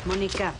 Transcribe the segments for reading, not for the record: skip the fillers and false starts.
Mónica.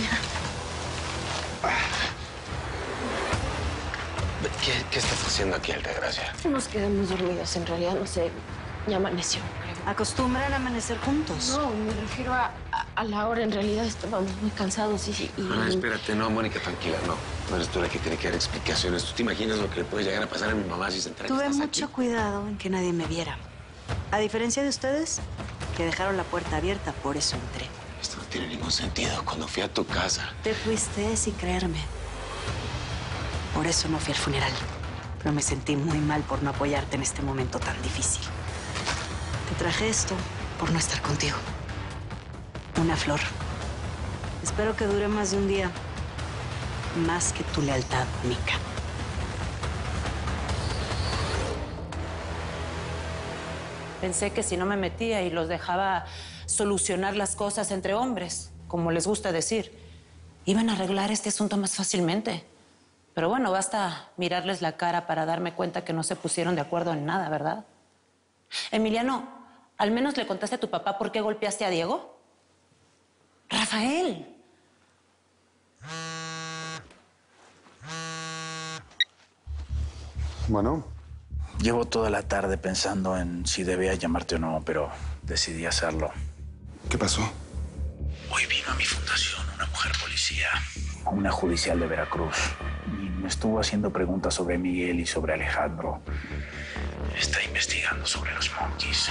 ¿Qué estás haciendo aquí, Altagracia? Nos quedamos dormidos, en realidad, no sé. Ya amaneció, creo. ¿Acostumbran a amanecer juntos? No, me refiero a la hora. En realidad estábamos muy cansados y... No, espérate, no, Mónica, tranquila, no. No eres tú la que tiene que dar explicaciones. ¿Tú te imaginas lo que le puede llegar a pasar a mi mamá si se entera que Tuve estás mucho aquí? cuidado en que nadie me viera. A diferencia de ustedes, que dejaron la puerta abierta, por eso entré. Esto no tiene ningún sentido. Cuando fui a tu casa... Te fuiste sin creerme. Por eso no fui al funeral. Pero me sentí muy mal por no apoyarte en este momento tan difícil. Te traje esto por no estar contigo. Una flor. Espero que dure más de un día. Más que tu lealtad, Mónica. Pensé que si no me metía y los dejaba solucionar las cosas entre hombres, como les gusta decir, iban a arreglar este asunto más fácilmente. Pero bueno, basta mirarles la cara para darme cuenta que no se pusieron de acuerdo en nada, ¿verdad? Emiliano, ¿al menos le contaste a tu papá por qué golpeaste a Diego? ¡Rafael! Bueno. Llevo toda la tarde pensando en si debía llamarte o no, pero decidí hacerlo. ¿Qué pasó? Hoy vino a mi fundación una mujer policía, una judicial de Veracruz, y me estuvo haciendo preguntas sobre Miguel y sobre Alejandro. Está investigando sobre los Monkeys.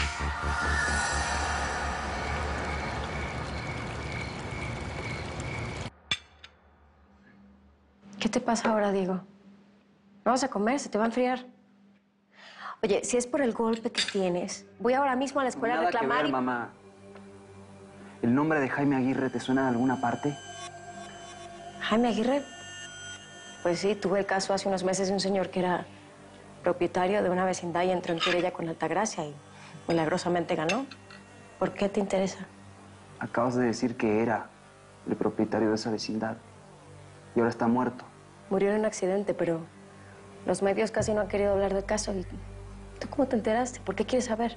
¿Qué te pasa ahora, Diego? No vas a comer, se te va a enfriar. Oye, si es por el golpe que tienes, voy ahora mismo a la escuela a reclamar Nada que ver, mamá. ¿El nombre de Jaime Aguirre te suena de alguna parte? ¿Jaime Aguirre? Pues sí, tuve el caso hace unos meses de un señor que era propietario de una vecindad y entró en querella con Altagracia y milagrosamente ganó. ¿Por qué te interesa? Acabas de decir que era el propietario de esa vecindad y ahora está muerto. Murió en un accidente, pero los medios casi no han querido hablar del caso. ¿Y tú cómo te enteraste? ¿Por qué quieres saber?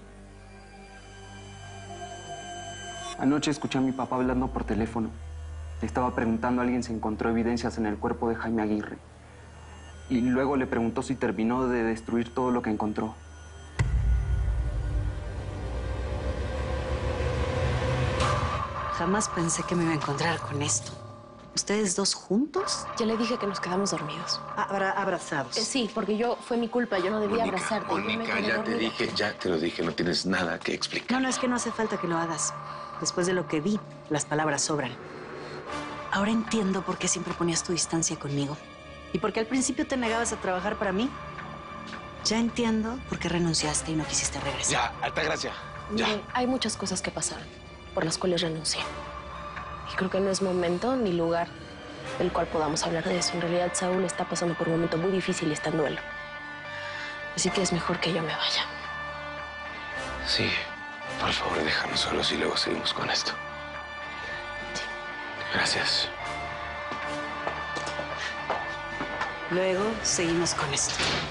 Anoche escuché a mi papá hablando por teléfono. Le estaba preguntando a alguien si encontró evidencias en el cuerpo de Jaime Aguirre. Y luego le preguntó si terminó de destruir todo lo que encontró. Jamás pensé que me iba a encontrar con esto. ¿Ustedes dos juntos? Ya le dije que nos quedamos dormidos. Abrazados. Sí, porque fue mi culpa. Yo no debía abrazarte. Yo me Mónica, quedé ya te dormida. dije, ya te lo dije. No tienes nada que explicar. No, es que no hace falta que lo hagas. Después de lo que vi, las palabras sobran. Ahora entiendo por qué siempre ponías tu distancia conmigo. Y por qué al principio te negabas a trabajar para mí. Ya entiendo por qué renunciaste y no quisiste regresar. Ya, Altagracia, ya. Mire, hay muchas cosas que pasaron por las cuales renuncié. Y creo que no es momento ni lugar del cual podamos hablar de eso. En realidad, Saúl está pasando por un momento muy difícil y está en duelo. Así que es mejor que yo me vaya. Sí, por favor, déjanos solos y luego seguimos con esto. Gracias. Luego seguimos con esto.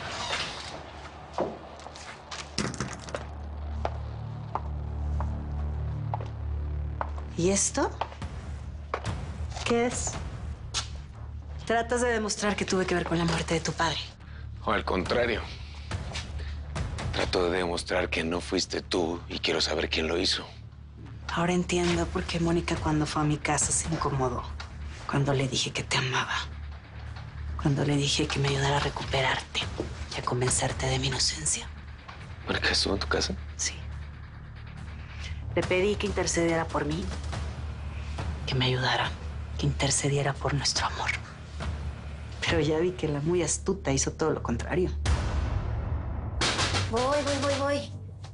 ¿Y esto? ¿Qué es? Tratas de demostrar que tuve que ver con la muerte de tu padre. O al contrario. Trato de demostrar que no fuiste tú y quiero saber quién lo hizo. Ahora entiendo por qué Mónica cuando fue a mi casa se incomodó. Cuando le dije que te amaba. Cuando le dije que me ayudara a recuperarte y a convencerte de mi inocencia. ¿Mónica estuvo en tu casa? Sí. Le pedí que intercediera por mí, que me ayudara, que intercediera por nuestro amor. Pero ya vi que la muy astuta hizo todo lo contrario. Voy.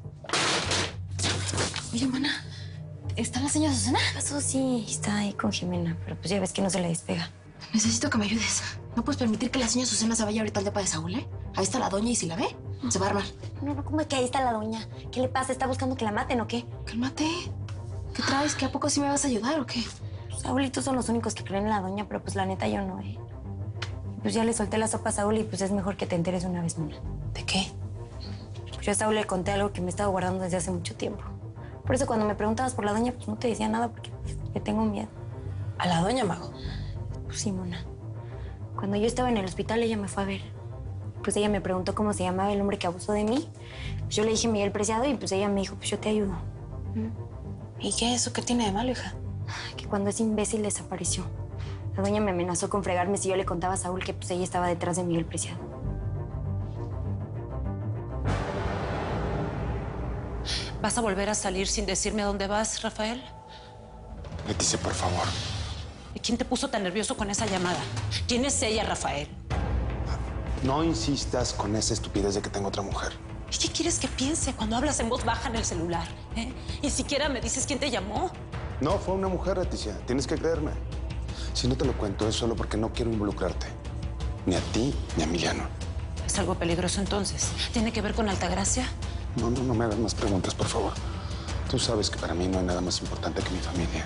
Oye, mana, ¿está la señora Susana? ¿Qué pasó? Sí, está ahí con Jimena, pero pues ya ves que no se le despega. Necesito que me ayudes. No puedes permitir que la señora Susana se vaya ahorita al depa de Saúl, ¿eh? Ahí está la doña y si la ve, se va a armar. No, ¿cómo es que ahí está la doña? ¿Qué le pasa? ¿Está buscando que la maten o qué? Cálmate. ¿Qué traes? ¿Que a poco sí me vas a ayudar o qué? Saúl y tú son los únicos que creen en la doña, pero pues la neta yo no, ¿eh? Pues ya le solté la sopa a Saúl y pues es mejor que te enteres una vez, Mona. ¿De qué? Pues yo a Saúl le conté algo que me estaba guardando desde hace mucho tiempo. Por eso cuando me preguntabas por la doña, pues no te decía nada porque le tengo miedo. ¿A la doña Mago? Pues sí, mona. Cuando yo estaba en el hospital, ella me fue a ver. Pues ella me preguntó cómo se llamaba el hombre que abusó de mí. Pues yo le dije Miguel Preciado y pues ella me dijo, pues yo te ayudo. ¿Y qué? ¿Eso qué tiene de malo, hija? Que cuando ese imbécil desapareció, la doña me amenazó con fregarme si yo le contaba a Saúl que pues ella estaba detrás de Miguel Preciado. ¿Vas a volver a salir sin decirme a dónde vas, Rafael? Leticia, por favor. ¿Y quién te puso tan nervioso con esa llamada? ¿Quién es ella, Rafael? No insistas con esa estupidez de que tengo otra mujer. ¿Y qué quieres que piense cuando hablas en voz baja en el celular? Ni siquiera me dices quién te llamó. No, fue una mujer, Leticia. Tienes que creerme. Si no te lo cuento es solo porque no quiero involucrarte. Ni a ti, ni a Emiliano. ¿Es algo peligroso entonces? ¿Tiene que ver con Altagracia? No me hagas más preguntas, por favor. Tú sabes que para mí no hay nada más importante que mi familia.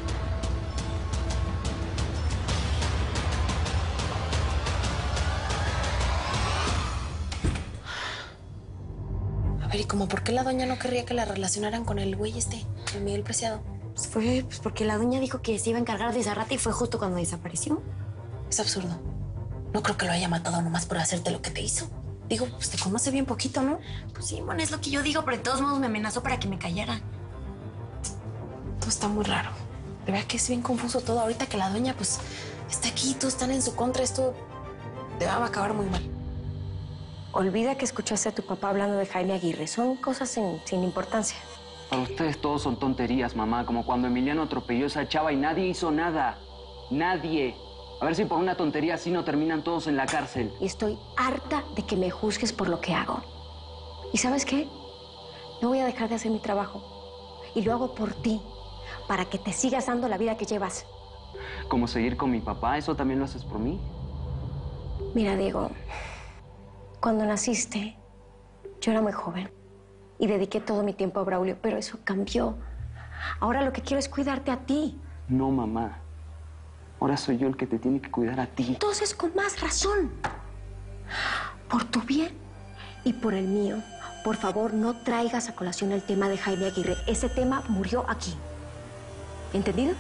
A ver, ¿y cómo por qué la doña no querría que la relacionaran con el güey el Miguel Preciado? Pues fue porque la doña dijo que se iba a encargar de esa rata y fue justo cuando desapareció. Es absurdo. No creo que lo haya matado nomás por hacerte lo que te hizo. Digo, pues te conoce bien poquito, ¿no? Pues sí, mona, es lo que yo digo, pero de todos modos me amenazó para que me callara. Todo está muy raro. De verdad que es bien confuso todo. Ahorita que la doña, pues, está aquí, todos están en su contra. Esto te va a acabar muy mal. Olvida que escuchaste a tu papá hablando de Jaime Aguirre. Son cosas sin importancia. Para ustedes todos son tonterías, mamá. Como cuando Emiliano atropelló a esa chava y nadie hizo nada. Nadie. A ver si por una tontería así no terminan todos en la cárcel. Y estoy harta de que me juzgues por lo que hago. ¿Y sabes qué? No voy a dejar de hacer mi trabajo. Y lo hago por ti, para que te sigas dando la vida que llevas. Como seguir con mi papá, ¿eso también lo haces por mí? Mira, Diego, cuando naciste, yo era muy joven y dediqué todo mi tiempo a Braulio, pero eso cambió. Ahora lo que quiero es cuidarte a ti. No, mamá. Ahora soy yo el que te tiene que cuidar a ti. Entonces, con más razón. Por tu bien y por el mío, por favor, no traigas a colación el tema de Jaime Aguirre. Ese tema murió aquí. ¿Entendido?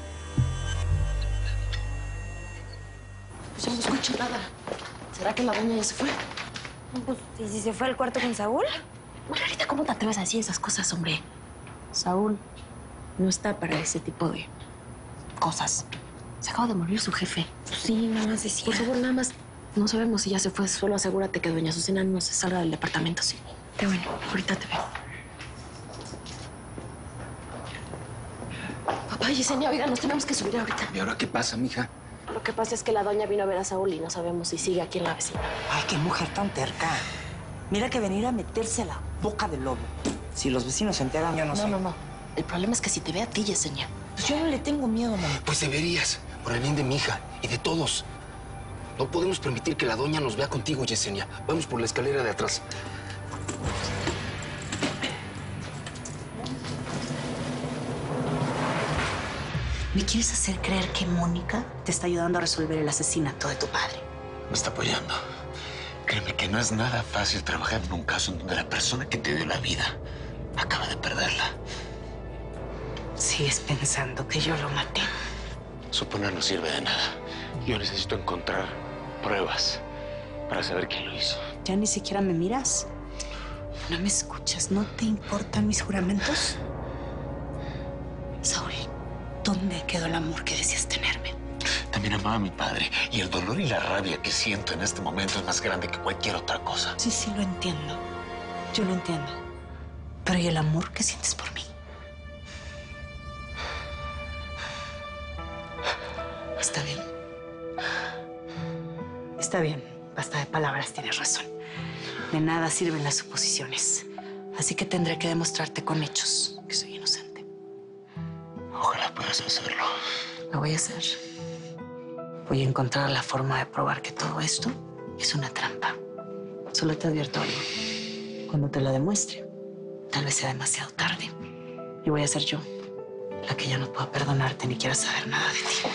Pues ya no escucho nada. ¿Será que la doña ya se fue? Pues, ¿y si se fue al cuarto con Saúl? Margarita, ¿cómo te atreves a decir esas cosas, hombre? Saúl no está para ese tipo de cosas. Se acaba de morir su jefe. Sí, nada más decía. Por favor, nada más, no sabemos si ya se fue. Solo asegúrate que doña Azucena no se salga del departamento, sí. Está bueno. Ahorita te veo. Papá, Yesenia, oiga, nos tenemos que subir ahorita. ¿Y ahora qué pasa, mija? Lo que pasa es que la doña vino a ver a Saúl y no sabemos si sigue aquí en la vecina. Ay, qué mujer tan terca. Mira que venir a meterse a la boca del lobo. Si los vecinos se enteran, yo no sé. No. El problema es que si te ve a ti, Yesenia. Pues yo no le tengo miedo, mamá. Pues deberías, por el bien de mi hija y de todos. No podemos permitir que la doña nos vea contigo, Yesenia. Vamos por la escalera de atrás. ¿Me quieres hacer creer que Mónica te está ayudando a resolver el asesinato de tu padre? Me está apoyando. Créeme que no es nada fácil trabajar en un caso en donde la persona que te dio la vida acaba de perderla. Sigues pensando que yo lo maté. Suponer no sirve de nada. Yo necesito encontrar pruebas para saber quién lo hizo. ¿Ya ni siquiera me miras? ¿No me escuchas? ¿No te importan mis juramentos? Saúl, ¿dónde quedó el amor que decías tenerme? También amaba a mi padre y el dolor y la rabia que siento en este momento es más grande que cualquier otra cosa. Sí, lo entiendo. Yo lo entiendo. Pero ¿y el amor que sientes por mí? Está bien. Está bien. Basta de palabras, tienes razón. De nada sirven las suposiciones. Así que tendré que demostrarte con hechos que soy inocente. Ojalá puedas hacerlo. Lo voy a hacer. Voy a encontrar la forma de probar que todo esto es una trampa. Solo te advierto algo. Cuando te lo demuestre, tal vez sea demasiado tarde. Y voy a ser yo la que ya no pueda perdonarte ni quiera saber nada de ti.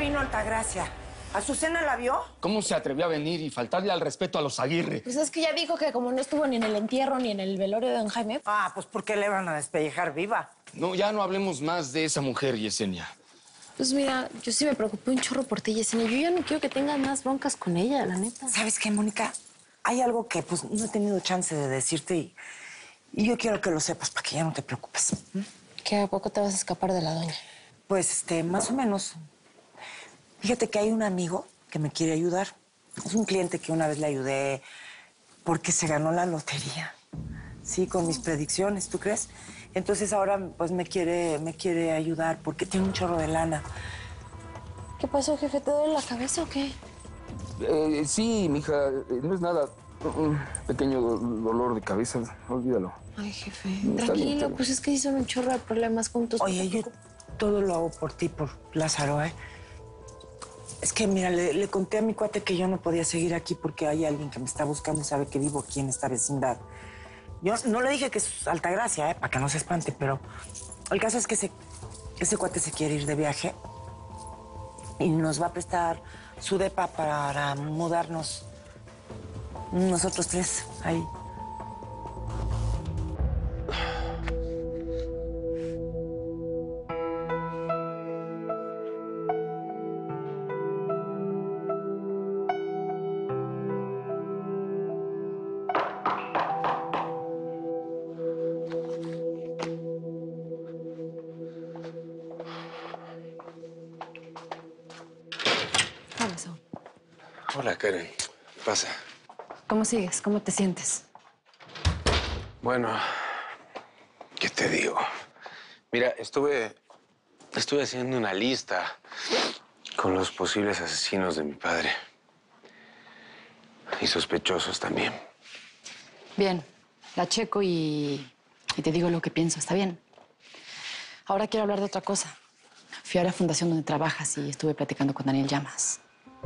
vino Altagracia. ¿Azucena la vio? ¿Cómo se atrevió a venir y faltarle al respeto a los Aguirre? Pues es que ya dijo que como no estuvo ni en el entierro ni en el velorio de don Jaime. Ah, pues ¿por qué le van a despellejar viva? No, ya no hablemos más de esa mujer, Yesenia. Pues mira, yo sí me preocupé un chorro por ti, Yesenia. Yo ya no quiero que tengas más broncas con ella, la neta. ¿Sabes qué, Mónica? Hay algo que pues no he tenido chance de decirte y yo quiero que lo sepas para que ya no te preocupes. ¿Que a poco te vas a escapar de la doña? Pues, más o menos. Fíjate que hay un amigo que me quiere ayudar. Es un cliente que una vez le ayudé porque se ganó la lotería. Sí, con mis predicciones, ¿tú crees? Entonces ahora pues me quiere ayudar porque tiene un chorro de lana. ¿Qué pasó, jefe? ¿Te duele la cabeza o qué? Sí, mija, no es nada. Un pequeño dolor de cabeza, olvídalo. Ay, jefe, Está tranquilo, bien. pues es que sí son un chorro de problemas juntos. Oye, yo todo lo hago por ti, por Lázaro, ¿eh? Es que, mira, le conté a mi cuate que yo no podía seguir aquí porque hay alguien que me está buscando y sabe que vivo aquí en esta vecindad. Yo no le dije que es Altagracia, para que no se espante, pero el caso es que ese cuate se quiere ir de viaje y nos va a prestar su depa para mudarnos nosotros tres ahí. Hola, Saúl. Hola, Karen. Pasa. ¿Cómo sigues? ¿Cómo te sientes? Bueno, ¿qué te digo? Mira, estuve haciendo una lista con los posibles asesinos de mi padre. Y sospechosos también. Bien, la checo y te digo lo que pienso, ¿está bien? Ahora quiero hablar de otra cosa. Fui a la fundación donde trabajas y estuve platicando con Daniel Llamas.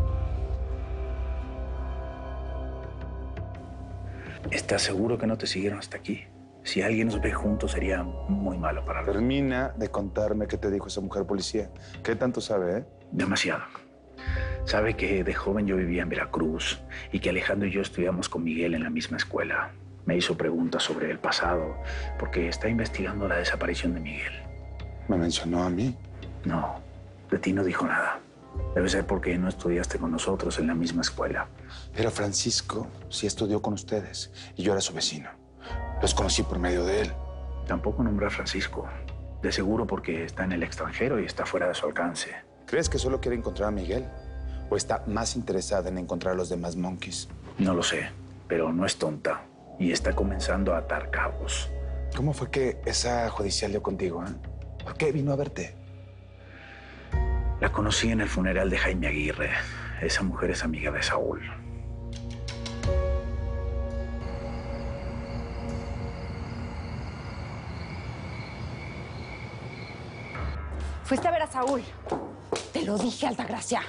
¿Estás seguro que no te siguieron hasta aquí? Si alguien nos ve juntos sería muy malo para nosotros. Termina de contarme qué te dijo esa mujer policía. ¿Qué tanto sabe, Demasiado. Sabe que de joven yo vivía en Veracruz y que Alejandro y yo estudiamos con Miguel en la misma escuela. Me hizo preguntas sobre el pasado porque está investigando la desaparición de Miguel. ¿Me mencionó a mí? No, de ti no dijo nada. Debe ser porque no estudiaste con nosotros en la misma escuela. Pero Francisco sí estudió con ustedes y yo era su vecino. Los conocí por medio de él. Tampoco nombré a Francisco. De seguro porque está en el extranjero y está fuera de su alcance. ¿Crees que solo quiere encontrar a Miguel? ¿O está más interesada en encontrar a los demás monkeys? No lo sé, pero no es tonta y está comenzando a atar cabos. ¿Cómo fue que esa judicial dio contigo, ¿Por qué vino a verte? La conocí en el funeral de Jaime Aguirre. Esa mujer es amiga de Saúl. Fuiste a ver a Saúl. Te lo dije, Altagracia.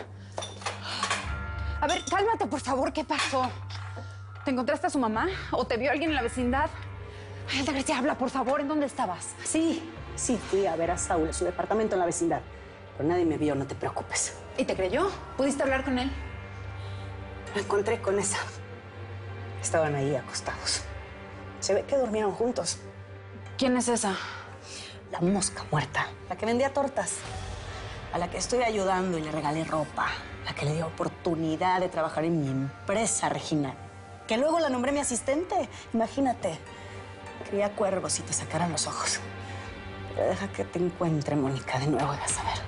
A ver, cálmate, por favor. ¿Qué pasó? ¿Te encontraste a su mamá? ¿O te vio alguien en la vecindad? Ay, Altagracia, habla, por favor. ¿En dónde estabas? Sí, fui a ver a Saúl en su departamento en la vecindad. Pero nadie me vio, no te preocupes. ¿Y te creyó? ¿Pudiste hablar con él? Me encontré con esa. Estaban ahí acostados. Se ve que durmieron juntos. ¿Quién es esa? La mosca muerta, la que vendía tortas. A la que estoy ayudando y le regalé ropa. La que le dio oportunidad de trabajar en mi empresa, Regina. Que luego la nombré mi asistente. Imagínate. Cría cuervos y te sacaran los ojos. Pero deja que te encuentre, Mónica, de nuevo, vas a ver.